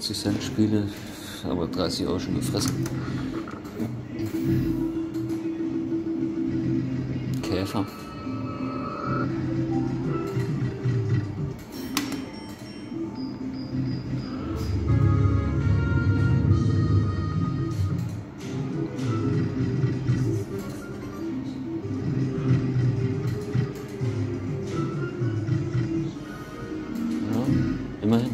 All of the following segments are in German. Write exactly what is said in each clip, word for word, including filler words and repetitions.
fünfzig Cent Spiele, aber dreißig Euro schon gefressen. Käfer. Immerhin.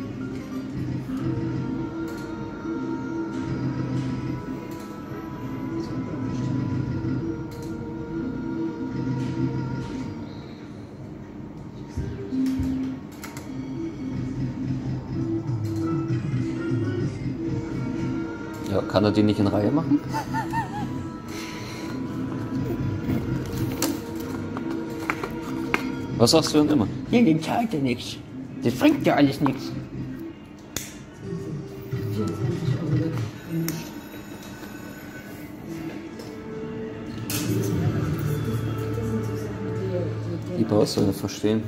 Ja, kann er die nicht in Reihe machen? Was sagst du denn immer? Ja, den zahlt ja nichts. Das bringt ja alles nichts. Die brauchst du nicht verstehen.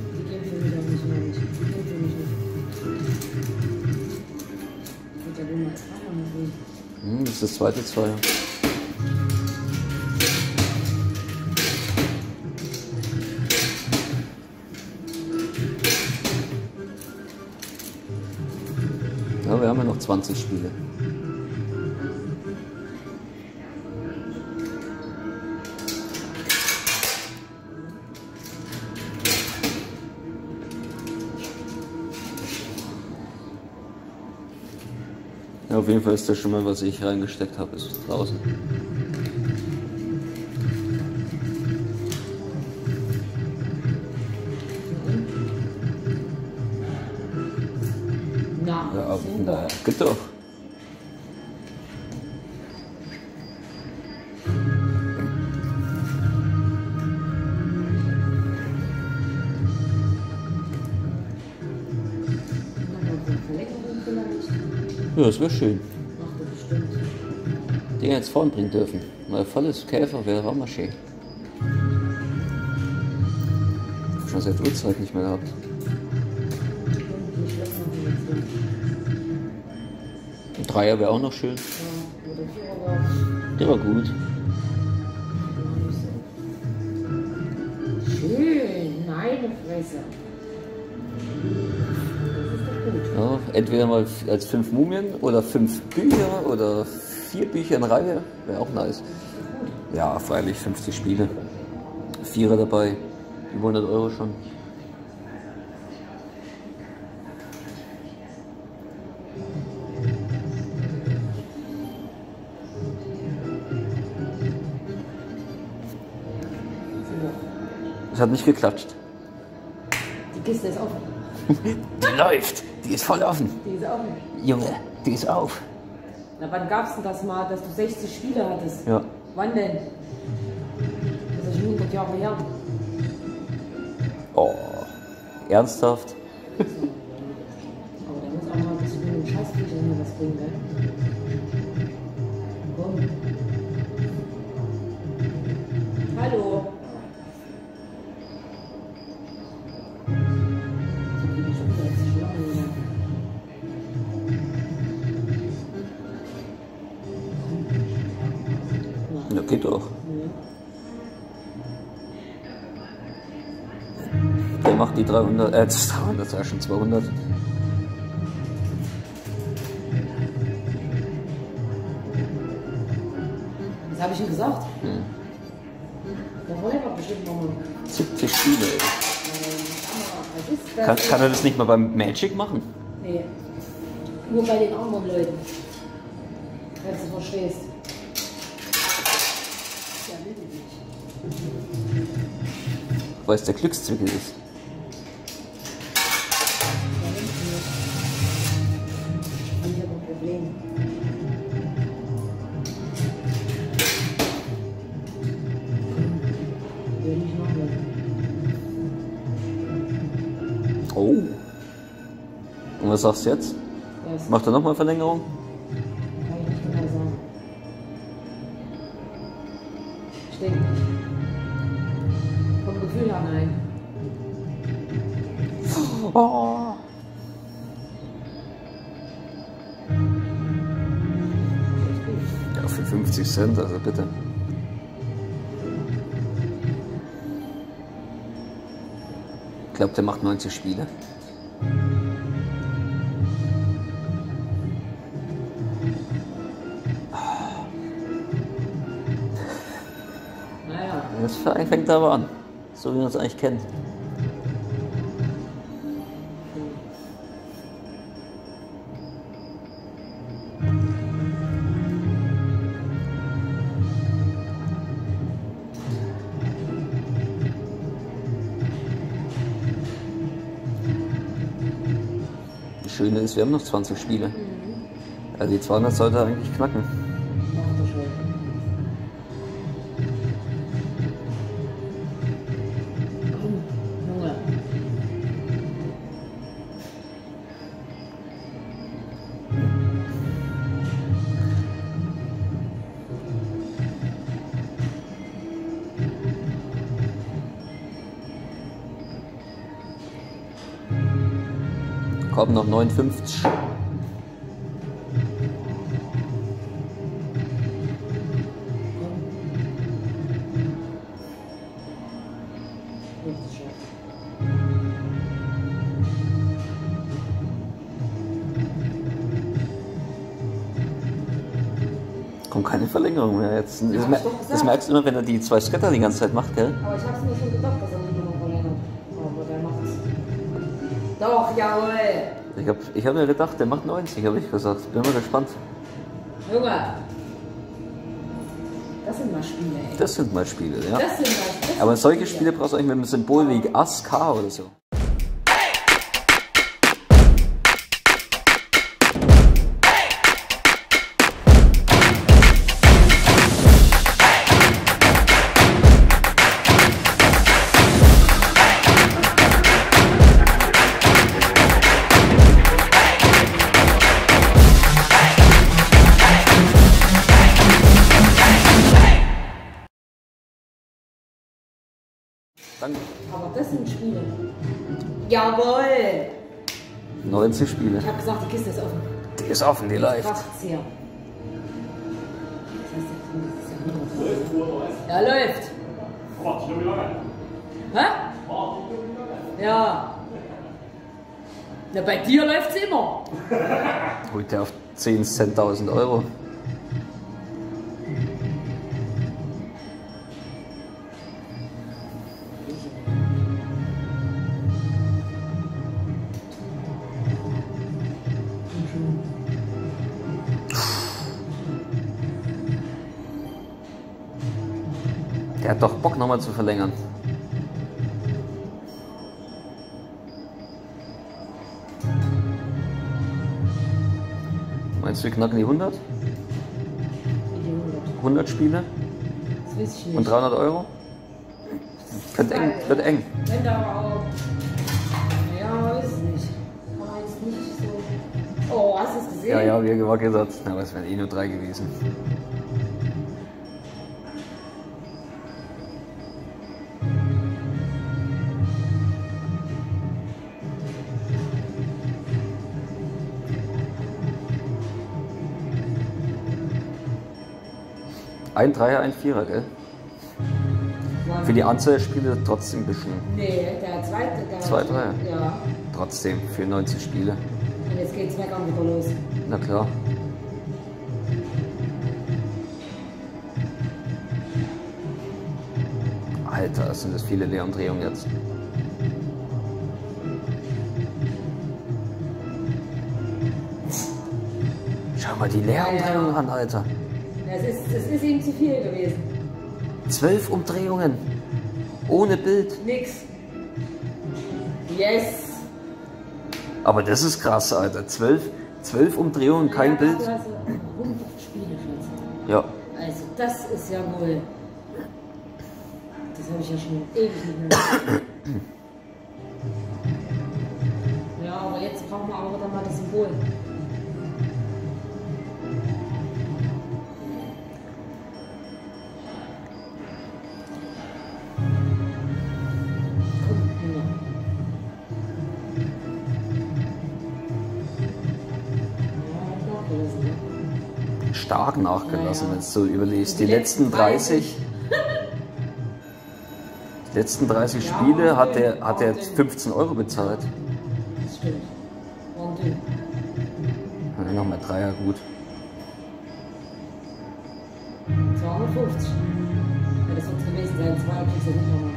Hm, das ist das zweite Zweier. Ja, wir haben ja noch zwanzig Spiele. Ja, auf jeden Fall ist das schon mal, was ich reingesteckt habe, ist draußen. Na, Ja, na, geht doch. Ja, das wäre schön. Den jetzt vorn bringen dürfen. Mal volles Käfer wäre auch mal schön. Schon seit Uhrzeit nicht mehr gehabt. Ein Dreier wäre auch noch schön. Der war gut. Schön, meine Fresse. Ja, entweder mal als fünf Mumien oder fünf Bücher oder vier Bücher in Reihe. Wäre auch nice. Ja, freilich fünfzig Spiele. Vierer dabei. Über hundert Euro schon. Es hat nicht geklatscht. Die Kiste ist offen. Die läuft. Die ist voll offen. Die ist offen. Junge, die ist auf. Na, wann gab es denn das mal, dass du sechzig Spiele hattest? Ja. Wann denn? Das ist schon hundert Jahre her. Oh. Ernsthaft? Aber da muss auch mal ein bisschen mit dem Scheißbücher hier was bringen, ne? Komm. Hallo. Ja, geht doch. Der macht die dreihundert, äh, das dreihundert, das ist schon zweihundert. Was habe ich ihm gesagt? Hm. Der wollte aber bestimmt nochmal. siebzig Spiele, ey. Was ist das? Kann, kann er das nicht mal beim Magic machen? Nee. Nur bei den anderen Leuten. Wenn du verstehst. Ja, will ich nicht. Weil es der Glückszwickel ist. Ja, will ich nicht. Ich habe ein Problem. Will ich noch nicht. Oh. Und was sagst du jetzt? Was? Macht er nochmal Verlängerung? Kann ich nicht genau sagen. Ich denke nicht. Vom Gefühl her nein. Oh. fünfzig Cent, also bitte. Ich glaube, der macht neunzig Spiele. Naja. Das Verein fängt aber an, so wie man es eigentlich kennt. Das Schöne ist, wir haben noch zwanzig Spiele. Mhm. Also die zweihundert sollte eigentlich knacken. Macht er schon. Junge. Kommen noch neunundfünfzig. Kommt keine Verlängerung mehr jetzt. Das, hab mer ich doch gesagt. das merkst du immer, wenn er die zwei Scatter die ganze Zeit macht, gell? Aber ich hab's mir schon gedacht, dass er nicht nochmal verlängert. Aber der macht's. Doch, jawohl. Ich habe ich hab mir gedacht, der macht neunzig, habe ich gesagt. Bin mal gespannt. Junge. Das sind mal Spiele, ey. Das sind mal Spiele, ja. Das sind mal das Aber sind solche Spiele brauchst du eigentlich mit einem Symbol wie Ass, K oder so. Danke. Aber das sind Spiele. Jawohl. neunzig Spiele. Ich habe gesagt, die Kiste ist offen. Die ist offen, die läuft. Kracht's hier. Das heißt, das ist ja nur. Ja, läuft. Hä? Ja. Na, bei dir läuft's immer. Holt der auf zehn Cent tausend Euro. Der hat doch Bock nochmal zu verlängern. Meinst du, wir knacken die hundert? hundert Spiele Das weiß ich nicht. und dreihundert Euro? Wird eng, wird eng. Wenn da aber auch. Ja, weiß ich nicht. Aber jetzt nicht so. Oh, hast du es gesehen? Ja, ja, wie gesagt, gesagt. Aber es wären eh nur drei gewesen. Ein Dreier, ein Vierer, gell? Für die Anzahl der Spiele trotzdem ein bisschen. Nee, der zweite. Der Zwei Dreier? Ja. Trotzdem für neunzig Spiele. Und jetzt geht's weg an wieder los. Na klar. Alter, sind das viele Leerumdrehungen jetzt. Schau mal die Leerumdrehungen an, Alter. Das ist, das ist ihm zu viel gewesen. Zwölf Umdrehungen. Ohne Bild. Nix. Yes. Aber das ist krass, Alter. Zwölf, zwölf Umdrehungen, kein Ja, Bild. du hast hundert Spiele, Schatz. Ja. Also das ist ja wohl. Das habe ich ja schon ewig nicht mehr gemacht. Ja, aber jetzt brauchen wir auch wieder mal das Symbol. stark nachgelassen, Ja, ja. wenn du so überlegst. Die Die letzten dreißig, die letzten dreißig Ja, Spiele hat er, Wahnsinn, hat er Wahnsinn. fünfzehn Euro bezahlt. Das stimmt. Und dünn. Ja, nochmal Dreier, gut. zweihundertfünfzig. Ja, das wird gewesen sein. Zwei kriegst du nicht nochmal.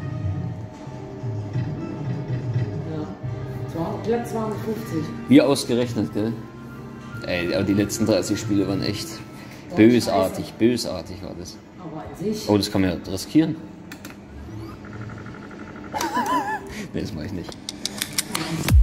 Ja. zweihundert, glatt zweihundertfünfzig. Wie ausgerechnet, gell? Ey, aber die letzten dreißig Spiele waren echt Ja, bösartig, scheiße. bösartig war das. Aber an sich. Oh, das kann man ja riskieren. Nee, das mache ich nicht.